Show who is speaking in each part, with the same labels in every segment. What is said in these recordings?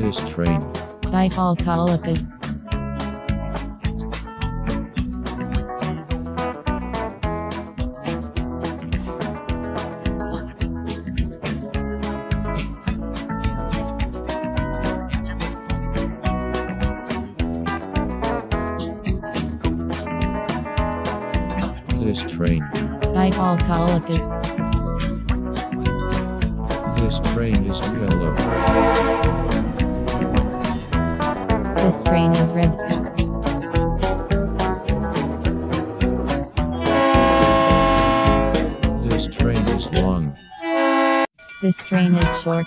Speaker 1: This train.
Speaker 2: Dipalkalipid.
Speaker 1: This train.
Speaker 2: Dipalkalipid.
Speaker 1: This train is yellow.
Speaker 2: This train is red.
Speaker 1: This train is long.
Speaker 2: This train is short.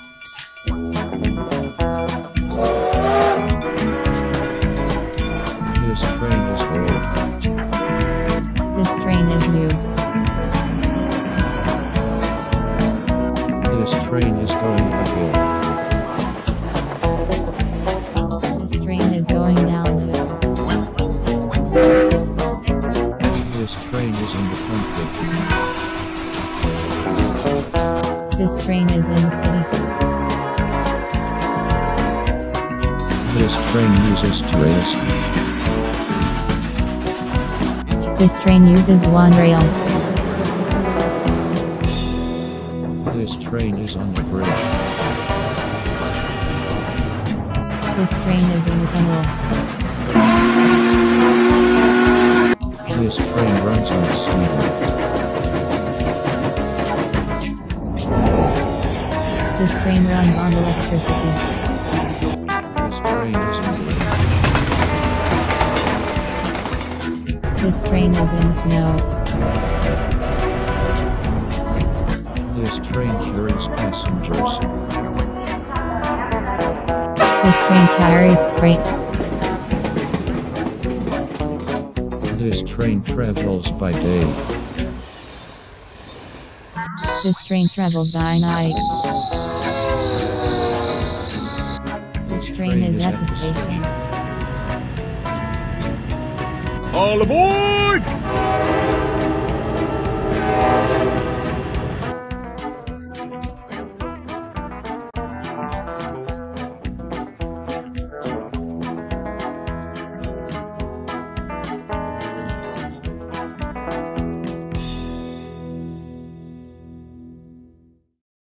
Speaker 1: This train is old.
Speaker 2: This train is new.
Speaker 1: This train is going uphill.
Speaker 2: This train is going downhill.
Speaker 1: This train is in the country.
Speaker 2: This train is in the city.
Speaker 1: This train uses trails.
Speaker 2: This train uses one rail.
Speaker 1: This train is on the bridge.
Speaker 2: This train is in the tunnel.
Speaker 1: This train runs on steam.
Speaker 2: This train runs on electricity.
Speaker 1: This train is in the rain.
Speaker 2: This train is in the snow.
Speaker 1: This train carries passengers.
Speaker 2: This train carries freight.
Speaker 1: This train travels by day.
Speaker 2: This train travels by night. This train is at the station.
Speaker 3: All aboard!